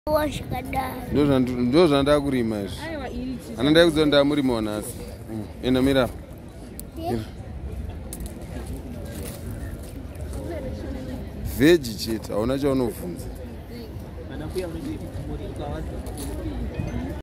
Ndo zvanda kurima izvi. Anandai kuzonda murima wanasi. Ena mira. Veggie cheta, hauna chaunobvunza.